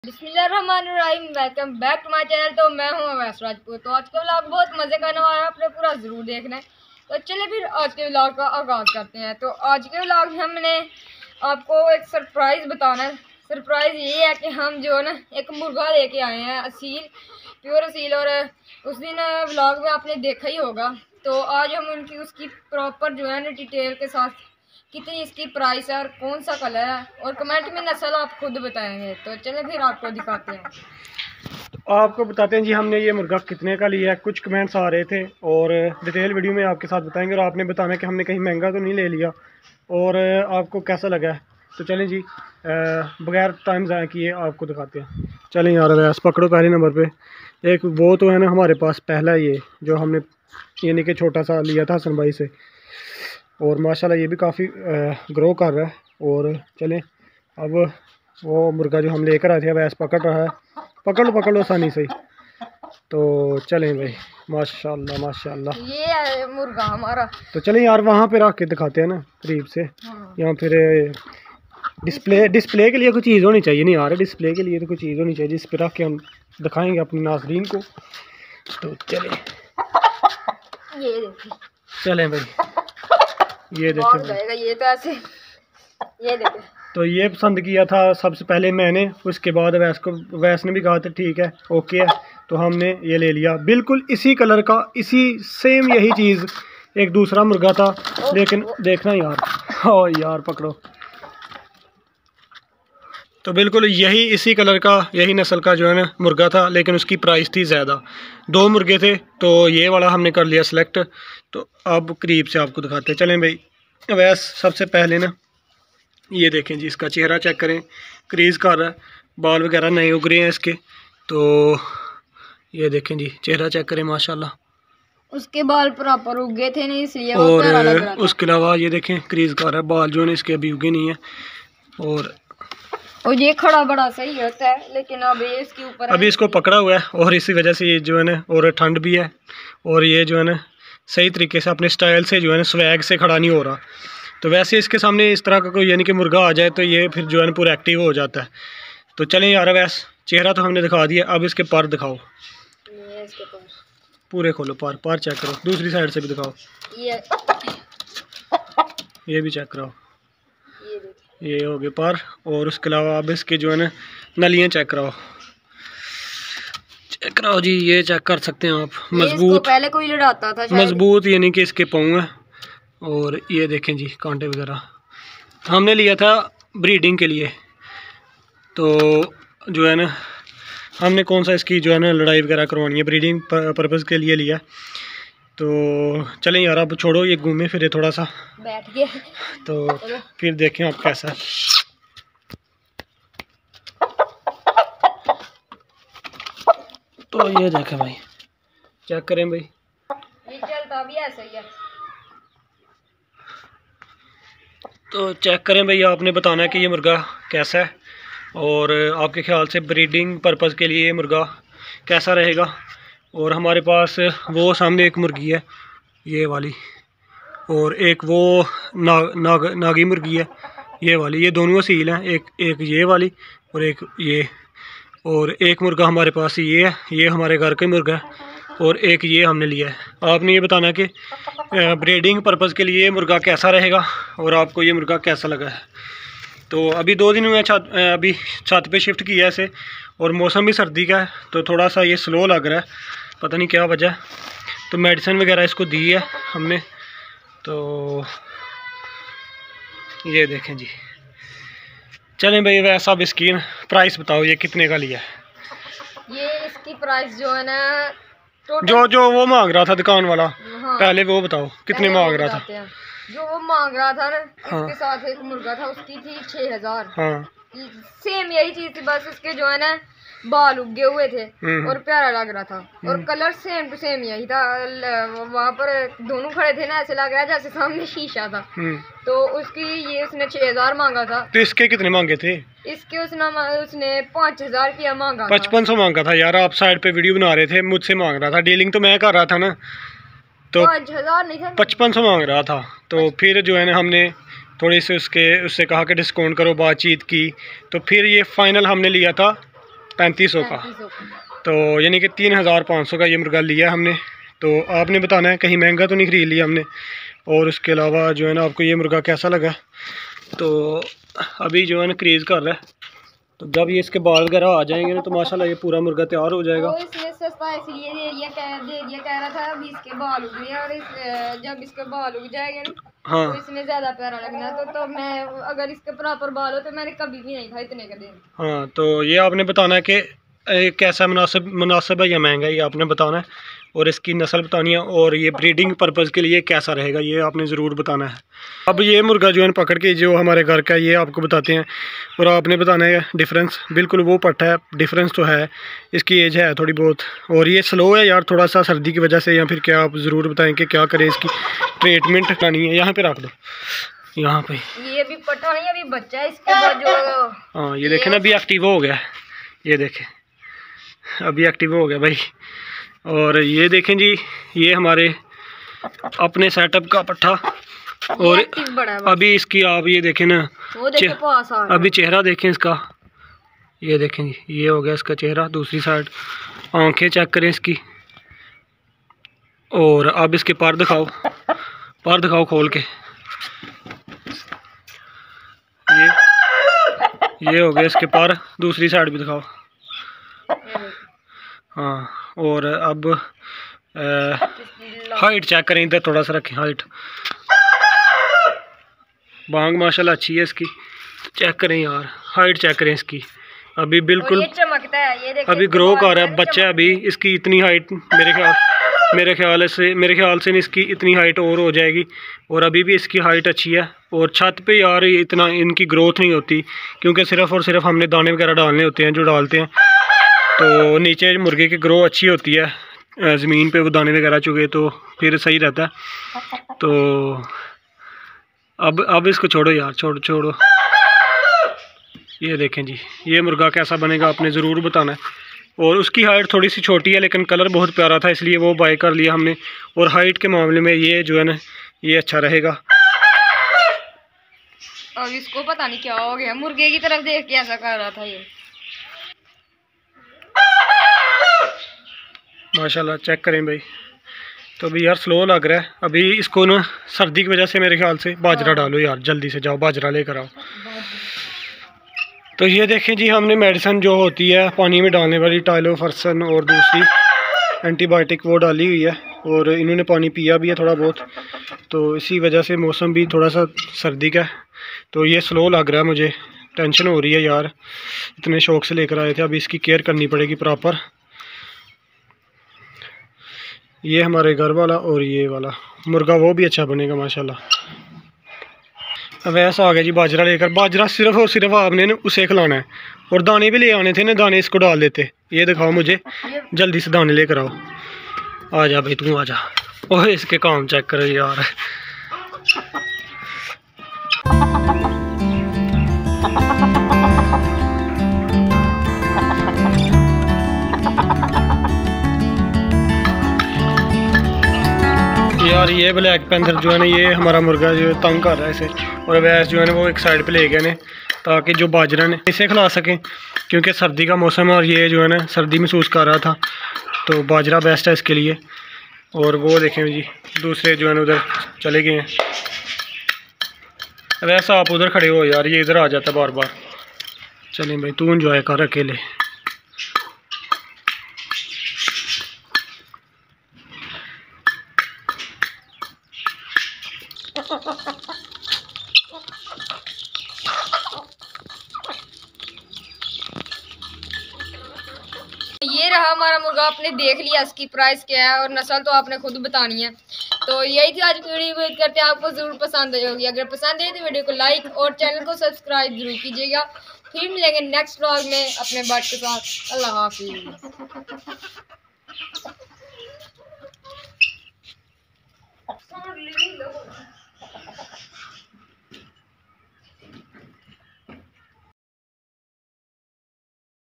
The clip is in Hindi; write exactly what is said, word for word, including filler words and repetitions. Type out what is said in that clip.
बिस्मिल्लाहिर्रहमानिर्रहीम। Welcome back to my channel. तो मैं हूँ अवैस राजपूत। तो आज का व्लॉग बहुत मज़े का होने वाला है, आपने पूरा ज़रूर देखना है। तो चलिए फिर आज के व्लॉग का आगाज़ करते हैं। तो आज के व्लॉग में हमने आपको एक सरप्राइज़ बताना है। सरप्राइज़ ये है कि हम जो है ना एक मुर्गा लेके आए हैं, असील, प्योर असील। और उस दिन व्लॉग में आपने देखा ही होगा। तो आज हम उनकी उसकी प्रॉपर जो है ना डिटेल के साथ कितनी इसकी प्राइस है और कौन सा कलर है और कमेंट में नस्ल आप खुद बताएंगे। तो चले फिर आपको दिखाते हैं। तो आपको बताते हैं जी हमने ये मुर्गा कितने का लिया है। कुछ कमेंट्स आ रहे थे और डिटेल वीडियो में आपके साथ बताएंगे, और आपने बताना कि हमने कहीं महंगा तो नहीं ले लिया और आपको कैसा लगा है। तो चलें जी, बगैर टाइम ज़ाया किए आपको दिखाते हैं। चलें यार, वैस पकड़ो पहले नंबर पे। एक वो तो है ना हमारे पास पहला ये जो हमने यानी कि छोटा सा लिया था हसन भाई से, और माशाल्लाह ये भी काफ़ी ग्रो कर रहा है। और चलें अब वो मुर्गा जो हम लेकर आए थे वैस पकड़ रहा है। पकड़ लो पकड़ लो आसानी से। तो चलें भाई, माशाल्लाह माशाल्लाह ये है मुर्गा हमारा। तो चलें यार वहाँ पे रख के दिखाते हैं ना करीब से। हाँ। यहाँ फिर डिस्प्ले डिस्प्ले के लिए कोई चीज़ होनी चाहिए। नहीं यार, डिस्प्ले के लिए तो कोई चीज़ होनी चाहिए जिस पे रख के हम दिखाएंगे अपने नाज़रीन को। तो चलें ये देखिए, चलें भाई, ये देखिए ये तो ऐसे, ये देखिए। तो ये पसंद किया था सबसे पहले मैंने, उसके बाद वैस को वैस ने भी कहा था ठीक है ओके है, तो हमने ये ले लिया। बिल्कुल इसी कलर का, इसी सेम यही चीज़ एक दूसरा मुर्गा था, लेकिन देखना यार, ओ यार पकड़ो। तो बिल्कुल यही इसी कलर का, यही नस्ल का जो है ना मुर्गा था, लेकिन उसकी प्राइस थी ज़्यादा। दो मुर्गे थे तो ये वाला हमने कर लिया सेलेक्ट। तो अब करीब से आपको दिखाते हैं। चलें भाई, वैस सबसे पहले ना ये देखें जी, इसका चेहरा चेक करें, क्रीज कर रहा है, बाल वगैरह नए उग रहे हैं इसके। तो ये देखें जी, चेहरा चेक करें माशाल्लाह। उसके बाल प्रॉपर उगे थे नहीं, इसलिए और वो प्यारा लग रहा था। उसके अलावा ये देखें क्रीज कर रहा है, बाल जो है इसके अभी उगे नहीं है। और और ये खड़ा बड़ा सही होता है, लेकिन अब ये इसके ऊपर अभी इसको पकड़ा हुआ है और इसी वजह से ये जो है ना, और ठंड भी है और ये जो है ना सही तरीके से अपने स्टाइल से जो है ना स्वैग से खड़ा नहीं हो रहा। तो वैसे इसके सामने इस तरह का कोई यानी कि मुर्गा आ जाए तो ये फिर जो है ना पूरा एक्टिव हो जाता है। तो चलें यार, वैस चेहरा तो हमने दिखा दिया, अब इसके पर दिखाओ। ये इसके पर पूरे खोलो, पर पर चेक करो, दूसरी साइड से भी दिखाओ। ये ये भी चेक कराओ, ये देखिए, ये हो गए पर। और उसके अलावा अब इसके जो है ना नलियाँ चेक कराओ, चेक कराओ जी, ये चेक कर सकते हैं आप। मजबूत, पहले कोई लड़ाता था मजबूत यानी कि इसके पाँव है। और ये देखें जी कांटे वगैरह, हमने लिया था ब्रीडिंग के लिए। तो जो है ना हमने कौन सा इसकी जो है ना लड़ाई वगैरह करवानी है, ब्रीडिंग पर्पज़ के लिए लिया। तो चलें यार, अब छोड़ो ये घूमे फिरे थोड़ा सा बैठ गया। तो फिर देखें आप कैसा है। तो ये देखें भाई, चेक करें भाई, ये चलता भी ऐसा ही है। तो चेक करें भाई, आपने बताना है कि ये मुर्गा कैसा है और आपके ख्याल से ब्रीडिंग पर्पज़ के लिए ये मुर्गा कैसा रहेगा। और हमारे पास वो सामने एक मुर्गी है ये वाली, और एक वो ना, नाग नागी मुर्गी है ये वाली। ये दोनों असील हैं, एक एक ये वाली और एक ये। और एक मुर्गा हमारे पास ये है, ये हमारे घर का मुर्गा है। और एक ये हमने लिया है। आपने ये बताना है कि ब्रीडिंग पर्पज़ के लिए ये मुर्गा कैसा रहेगा और आपको ये मुर्गा कैसा लगा है। तो अभी दो दिन में छत अभी छत पे शिफ्ट किया है इसे, और मौसम भी सर्दी का है तो थोड़ा सा ये स्लो लग रहा है, पता नहीं क्या वजह। तो मेडिसिन वगैरह इसको दी है हमने। तो ये देखें जी, चलें भाई, वैसा अब इसकी प्राइस बताओ, ये कितने का लिया है। ये इसकी प्राइस जो है ना जो जो वो मांग रहा था दुकान वाला, हाँ, पहले वो बताओ कितने मांग रहा था। जो वो मांग रहा था ना, हाँ, इसके साथ एक मुर्गा था, उसकी थी छह हजार। हाँ, सेम यही चीज थी, बस उसके जो है ना बाल उगे हुए थे और प्यारा लग रहा था। और कलर सेम टू सेम यही था। वहाँ पर दोनों खड़े थे ना, ऐसे लग रहा जैसे सामने शीशा था। तो उसकी ये उसने छह हजार मांगा था। तो इसके कितने मांगे थे? इसके उसने उसने पाँच हजार किया मांगा, पचपन सौ मांगा था यार। आप साइड पे वीडियो बना रहे थे, मुझसे मांग रहा था, डीलिंग तो मैं कर रहा था ना, तो पाँच हजार नहीं था, पचपन सौ मांग रहा था। तो फिर जो है ना हमने थोड़ी सी उसके उससे कहा कि डिस्काउंट करो, बातचीत की, तो फिर ये फाइनल हमने लिया था पैंतीस सौ का। तो यानी कि तीन हज़ार पाँच सौ का ये मुर्गा लिया हमने। तो आपने बताना है कहीं महंगा तो नहीं ख़रीद लिया हमने। और उसके अलावा जो है ना आपको ये मुर्गा कैसा लगा। तो अभी जो है ना क्रीज़ कर रहा है, तो जब ये इसके बाल वगैरह आ जाएंगे ना तो माशाल्लाह ये पूरा मुर्गा तैयार हो जाएगा। तो इसलिए सस्ता इसलिए दे दिया कह दे दिया कह रहा था अभी इसके बाल उग गए और इस जब इसके बाल उग जाएंगे ना हाँ तो इसमें ज़्यादा प्यारा लगना। तो तो मैं अगर इसके प्रॉपर बाल हो तो मैंने कभी भी नहीं था इतने का दिन। हाँ, तो ये आपने बताना है कि कैसा मुनासिब मुनासिब है या महंगा, ये आपने बताना है। और इसकी नस्ल बतानी है और ये ब्रीडिंग पर्पज़ के लिए कैसा रहेगा ये आपने ज़रूर बताना है। अब ये मुर्गा जो है पकड़ के जो हमारे घर का ये आपको बताते हैं और आपने बताना है डिफरेंस। बिल्कुल वो पट्टा है, डिफरेंस तो है, इसकी एज है थोड़ी बहुत और ये स्लो है यार थोड़ा सा सर्दी की वजह से, या फिर क्या आप ज़रूर बताएं कि क्या करें, इसकी ट्रीटमेंट करनी है। यहाँ पे रख दो, यहाँ पे ये भी पट्टा नहीं अभी बच्चा है इसके बाद जो। हाँ ये देखें ना अभी एक्टिव हो गया, ये देखें अभी एक्टिव हो गया भाई। और ये देखें जी ये हमारे अपने सेटअप का पट्ठा। और अभी इसकी आप ये देखें ना वो देखें पास आ रहा। अभी चेहरा देखें इसका, ये देखें जी ये हो गया इसका चेहरा। दूसरी साइड आंखें चेक करें इसकी। और अब इसके पर दिखाओ, पर दिखाओ खोल के। ये ये हो गया इसके पर, दूसरी साइड भी दिखाओ। हाँ और अब आ, हाइट चेक करें, इधर थोड़ा सा रखें हाइट। बांग माशाल्लाह अच्छी है इसकी, चेक करें यार हाइट चेक करें इसकी। अभी बिल्कुल ये चमकता है, ये अभी ग्रो कर रहा है बच्चा। अभी इसकी इतनी हाइट मेरे ख्याल मेरे ख्याल से मेरे ख्याल से इसकी इतनी हाइट और हो जाएगी। और अभी भी इसकी हाइट अच्छी है। और छत पे यार इतना इनकी ग्रोथ नहीं होती क्योंकि सिर्फ़ और सिर्फ हमने दाने वगैरह डालने होते हैं जो डालते हैं। तो नीचे मुर्गे की ग्रो अच्छी होती है, ज़मीन पे वो दाने वगैरह चुगे तो फिर सही रहता है। तो अब अब इसको छोड़ो यार, छोड़ो छोड़ो। ये देखें जी ये मुर्गा कैसा बनेगा आपने ज़रूर बताना है। और उसकी हाइट थोड़ी सी छोटी है लेकिन कलर बहुत प्यारा था इसलिए वो बाय कर लिया हमने। और हाइट के मामले में ये जो है ना ये अच्छा रहेगा। और इसको पता नहीं क्या हो गया, मुर्गे की तरफ देख के ऐसा कर रहा था ये। माशाल्लाह चेक करें भाई। तो अभी यार स्लो लग रहा है। अभी इसको ना सर्दी की वजह से मेरे ख्याल से बाजरा डालो यार, जल्दी से जाओ बाजरा लेकर आओ। तो ये देखें जी हमने मेडिसिन जो होती है पानी में डालने वाली टाइलोफर्सन और दूसरी एंटीबायोटिक वो डाली हुई है। और इन्होंने पानी पिया भी है थोड़ा बहुत, तो इसी वजह से मौसम भी थोड़ा सा सर्दी का है। तो ये स्लो लग रहा है, मुझे टेंशन हो रही है यार, इतने शौक से लेकर आए थे। अभी इसकी केयर करनी पड़ेगी प्रॉपर। ये हमारे घर वाला और ये वाला मुर्गा वो भी अच्छा बनेगा माशाल्लाह। अब ऐसा आ गया जी बाजरा लेकर। बाजरा सिर्फ और सिर्फ आपने ना उसे खिलाना है और दाने भी ले आने थे ना, दाने इसको डाल देते। ये दिखाओ मुझे, जल्दी से दाने लेकर आओ। आ जा भाई तू आ जा। ओह इसके काम चेक करो यार। यार ये ब्लैक पैंथर जो है ना ये हमारा मुर्गा जो तंग कर रहा है इसे। और वैस जो है ना वो एक साइड पे ले गए ने ताकि जो बाजरा ने इसे खिला सकें क्योंकि सर्दी का मौसम है और ये जो है ना सर्दी महसूस कर रहा था। तो बाजरा बेस्ट है इसके लिए। और वो देखें जी दूसरे जो है ना उधर चले गए हैं। वैसा आप उधर खड़े हो यार, ये इधर आ जाता बार बार। चलें भाई तू एंजॉय कर अकेले। ये रहा हमारा मुर्गा, आपने देख लिया इसकी प्राइस क्या है और नस्ल तो आपने खुद बतानी है। तो यही थी आज की वीडियो, उम्मीद करते हैं आपको ज़रूर पसंद आई होगी। अगर पसंद आई तो वीडियो को लाइक और चैनल को सब्सक्राइब जरूर कीजिएगा। फिर मिलेंगे नेक्स्ट व्लॉग में अपने बर्ड के साथ। अल्लाह हाफिज़।